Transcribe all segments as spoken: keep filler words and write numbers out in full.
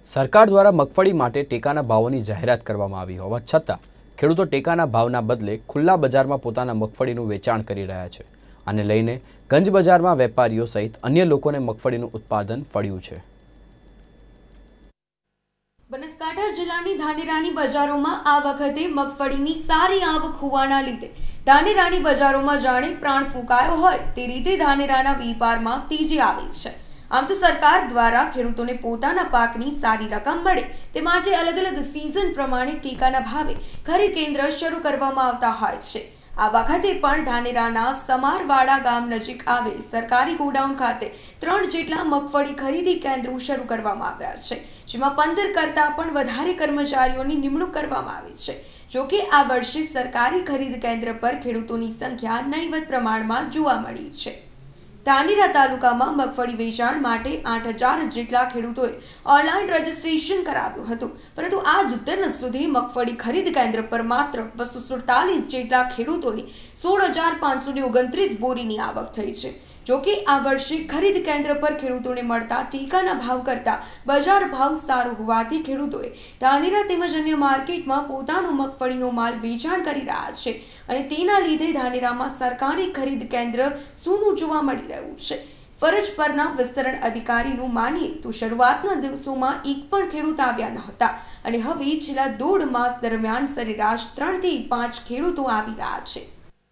સરકાર દ્વારા મગફળી માટે ટેકાના ભાવોની જાહેરાત કરવામાં આવી હોવા છતાં ખેડૂતો ટેકાના ભાવના બદલે ખુલ્લા બજારમાં પોતાના મગફળીનું વેચાણ કરી રહ્યા છે। આને લઈને ગંજ બજારમાં વેપારીઓ સહિત અન્ય લોકોને મગફળીનું ઉત્પાદન ફળ્યું છે। બનાસકાંઠા જિલ્લાની ધાનેરાની બજારોમાં આ વખતે મગફળીની સારી આવક હોવાના લીધે ધાનેરાની બજારોમાં જાણે પ્રાણ ફૂંકાયો હોય તે રીતે ધાનેરાના વેપારમાં તેજી આવી છે। આમ તો સરકાર દ્વારા ખેડૂતોને પોતાના પાકની સારી રકમ મળે તે માટે અલગ અલગ સીઝન પ્રમાણે ટેકાના ભાવે ખરીદ કેન્દ્ર શરૂ કરવામાં આવતા હોય છે। આ વખતે પણ ધાનેરાના સમારવાડા ગામ નજીક આવેલ સરકારી ગોડાઉન ખાતે ત્રણ જેટલા મગફળી ખરીદી કેન્દ્રો શરૂ કરવામાં આવ્યા છે, જેમાં પંદર કરતા પણ વધારે કર્મચારીઓની નિમણૂક કરવામાં આવી છે। જો કે આ વર્ષે સરકારી ખરીદ કેન્દ્ર પર ખેડૂતોની સંખ્યા નહીવત પ્રમાણમાં જોવા મળી છે। ધાનેરા તાલુકામાં મગફળી વેચાણ માટે આઠ હજાર જેટલા ખેડૂતોએ ઓનલાઈન રજીસ્ટ્રેશન કરાવ્યું હતું, પરંતુ આજ દિન સુધી મગફળી ખરીદ કેન્દ્ર પર માત્ર બસો સુડતાલીસ જેટલા ખેડૂતોની સોળ હજાર પાંચસો ને ઓગણત્રીસ બોરીની આવક થઈ છે। જો કે આ વર્ષે ખરીદ કેન્દ્ર પર ખેડૂતોને મળતા ટેકાના ભાવ કરતા બજાર ભાવ સારો હોવાથી ખેડૂતોએ ધાનેરા તેમજ અન્ય માર્કેટમાં પોતાનો મગફળીનો માલ વેચાણ કરી રહ્યા છે અને તેના લીધે ધાનેરામાં સરકારી ખરીદ કેન્દ્ર સૂનું જોવા મળી રહ્યું છે। ફરજ પરના વિસ્તરણ અધિકારીનું માનીએ તો શરૂઆતના દિવસોમાં એક પણ ખેડૂત આવ્યા ન હતા અને હવે છેલ્લા દોઢ માસ દરમિયાન સરેરાશ ત્રણ થી પાંચ ખેડૂતો આવી રહ્યા છે।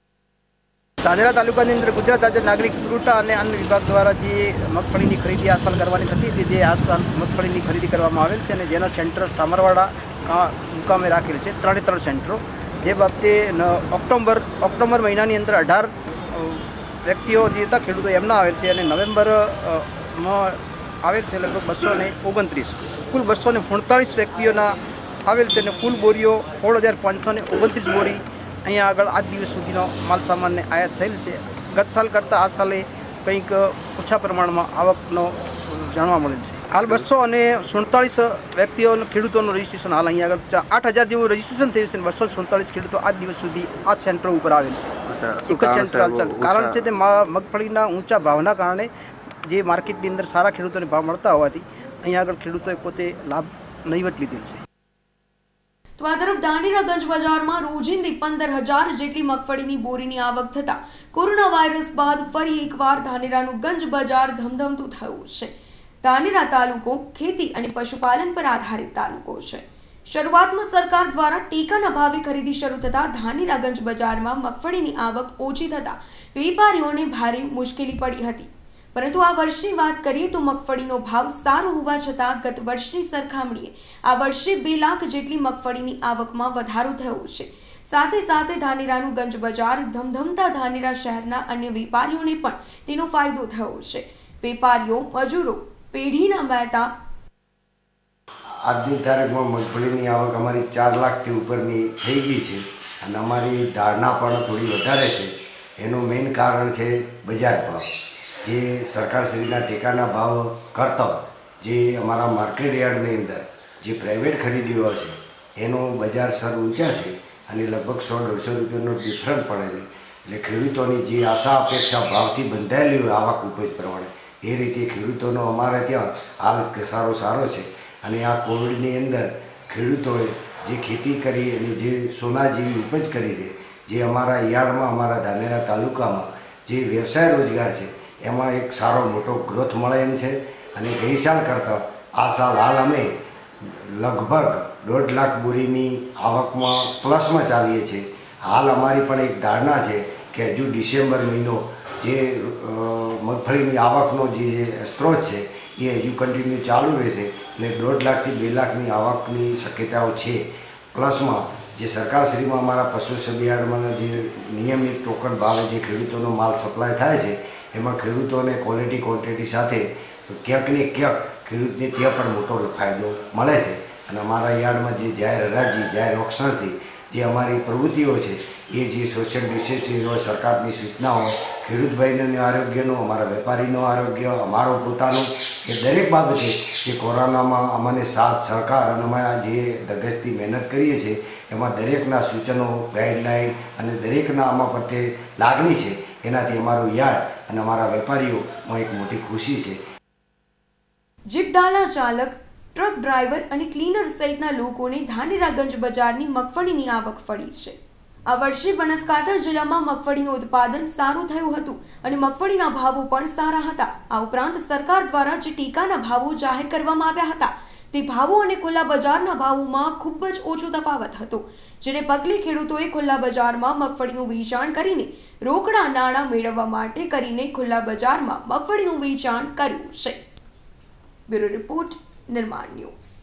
ધાનેરા તાલુકાની અંદર ગુજરાત રાજ્ય નાગરિક પુરવઠા અને અન્ન વિભાગ દ્વારા જે મગફળીની ખરીદી આ સાલ કરવાની થતી હતી, જે આ સાલ મગફળીની ખરીદી કરવામાં આવેલ છે અને જેના સેન્ટર સામરવાડા મુકામે રાખેલ છે, ત્રણે ત્રણ સેન્ટરો। જે બાબતે ઓક્ટોબર ઓક્ટોબર મહિનાની અંદર અઢાર વ્યક્તિઓ જે હતા ખેડૂતો એમના આવેલ છે અને નવેમ્બરમાં આવેલ છે લગભગ બસો ને ઓગણત્રીસ કુલ બસો ને સુડતાલીસ વ્યક્તિઓના આવેલ છે અને કુલ બોરીઓ સોળ હજાર પાંચસો ને ઓગણત્રીસ બોરી અહીંયા આગળ આજ દિવસ સુધીનો માલ સામાનને આયાત થયેલ છે। ગત સાલ કરતાં આ સાલે કંઈક ઓછા પ્રમાણમાં આવકનો જાણવા મળેલ છે। હાલ બસો અને સુડતાલીસ વ્યક્તિઓનું ખેડૂતોનું રજીસ્ટ્રેશન હાલ અહીંયા આગળ આઠ હજાર જેવું રજીસ્ટ્રેશન થયું છે અને બસો સુડતાલીસ ખેડૂતો આજ દિવસ સુધી આ સેન્ટરો ઉપર આવેલ છે। એક જ સેન્ટર હાલ ચાલુ કારણ છે તે મગફળીના ઊંચા ભાવના કારણે જે માર્કેટની અંદર સારા ખેડૂતોને ભાવ મળતા હોવાથી અહીંયા આગળ ખેડૂતોએ પોતે લાભ નહીવત લીધેલ છે। તો આ તરફ ધાનેરા ગંજ બજારમાં રોજિંદી પંદર હજાર જેટલી મગફળીની બોરીની આવક થતા કોરોના વાયરસ બાદ ફરી એકવાર ધાનેરાનું ગંજ બજાર ધમધમતું થયું છે। ધાનેરા તાલુકો ખેતી અને પશુપાલન પર આધારિત તાલુકો છે। શરૂઆતમાં સરકાર દ્વારા ટેકાના ભાવે ખરીદી શરૂ થતા ધાનેરા ગંજ બજારમાં મગફળીની આવક ઓછી થતા વેપારીઓને ભારે મુશ્કેલી પડી હતી, પરંતુ આ વર્ષની વાત કરીએ તો મગફળીનો ભાવ સારો હોવા છતાં ગત વર્ષની સરખામણીએ આ વર્ષે બે લાખ જેટલી મગફળીની આવકમાં વધારો થયો છે। સાથે સાથે ધાનેરાનું ગંજ બજાર ધમધમતા ધાનેરા શહેરના અન્ય વેપારીઓને પણ તેનો ફાયદો થયો છે। વેપારીઓ મજૂરો પેઢીના મહેતા આજની તારીખમાં મગફળીની આવક અમારી ચાર લાખથી ઉપરની થઈ ગઈ છે અને અમારી ધારણા પણ થોડી વધારે છે। એનું મેઇન કારણ છે બજાર ભાવ। જે સરકારશ્રીના ટેકાના ભાવ કરતાં જે અમારા માર્કેટ યાર્ડની અંદર જે પ્રાઇવેટ ખરીદીઓ છે એનું બજાર સ્તર ઊંચા છે અને લગભગ સો દોઢસો રૂપિયાનો ડિફરન્સ પડે છે। એટલે ખેડૂતોની જે આશા અપેક્ષા ભાવથી બંધાયેલી હોય આવક ઉપજ પ્રમાણે એ રીતે ખેડૂતોનો અમારે ત્યાં હાલ ઘસારો સારો છે અને આ કોવિડની અંદર ખેડૂતોએ જે ખેતી કરી અને જે સોના જેવી ઉપજ કરી છે, જે અમારા યાર્ડમાં અમારા ધાનેરા તાલુકામાં જે વ્યવસાય રોજગાર છે એમાં એક સારો મોટો ગ્રોથ મળે એમ છે અને ગઈ સાલ કરતાં આ સાલ હાલ અમે લગભગ દોઢ લાખ બોરીની આવકમાં પ્લસમાં ચાલીએ છીએ। હાલ અમારી પણ એક ધારણા છે કે હજુ ડિસેમ્બર મહિનો જે મગફળીની આવકનો જે સ્ત્રોત છે એ હજુ કન્ટિન્યુ ચાલુ રહેશે, એટલે દોઢ લાખથી બે લાખની આવકની શક્યતાઓ છે। પ્લસમાં જે સરકારશ્રીમાં અમારા પશુ સબયાર્ડમાં જે નિયમિત ટોકન ભાવે જે ખેડૂતોનો માલ સપ્લાય થાય છે એમાં ખેડૂતોને ક્વોલિટી ક્વોન્ટિટી સાથે ક્યાંક ને ક્યાંક ખેડૂતને ત્યાં પણ મોટો ફાયદો મળે છે અને અમારા યાર્ડમાં જે જાહેર હરાજી જાહેર ઓક્શનથી જે અમારી પ્રવૃત્તિઓ છે એ જે સોશિયલ ડિસ્ટન્સિંગ હોય, સરકારની સૂચનાઓ, ખેડૂત ભાઈનું આરોગ્યનું, અમારા વેપારીનું આરોગ્ય, અમારો પોતાનું, એ દરેક બાબતે જે કોરોનામાં અમને સાથ સહકાર અને અમારા જે ધગશથી મહેનત કરીએ છીએ એમાં દરેકના સૂચનો ગાઈડલાઈન અને દરેકના આમાં પ્રત્યે લાગણી છે, એનાથી અમારું યાર્ડ અને અમારા વેપારીઓમાં એક મોટી ખુશી છે। જીપડાના ચાલક ટ્રક ડ્રાઈવર અને ક્લીનર સહિતના લોકોને ધાનેરાગંજ બજારની મગફળીની આવક ફળી છે। આ વર્ષે બનાસકાંઠા જિલ્લામાં મગફળીનું ઉત્પાદન સારું થયું હતું અને મગફળીના ભાવો પણ સારા હતા। આ ઉપરાંત સરકાર દ્વારા જે ટેકાના ભાવો જાહેર કરવામાં આવ્યા હતા તે ભાવો અને ખુલ્લા બજારના ભાવોમાં ખૂબ જ ઓછો તફાવત હતો, જેને પગલે ખેડૂતોએ ખુલ્લા બજારમાં મગફળીનું વેચાણ કરીને રોકડા નાણાં મેળવવા માટે કરીને ખુલ્લા બજારમાં મગફળીનું વેચાણ કર્યું છે। Bureau report, Nirman news.